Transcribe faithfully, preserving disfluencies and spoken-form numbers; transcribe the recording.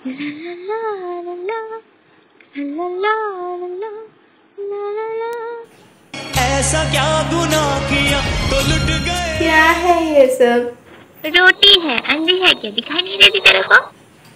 ऐसा क्या गुनाह किया तो लुट गए। क्या है ये सब? रोटी है, अंडी है क्या? दिखाई नहीं देती तेरे को?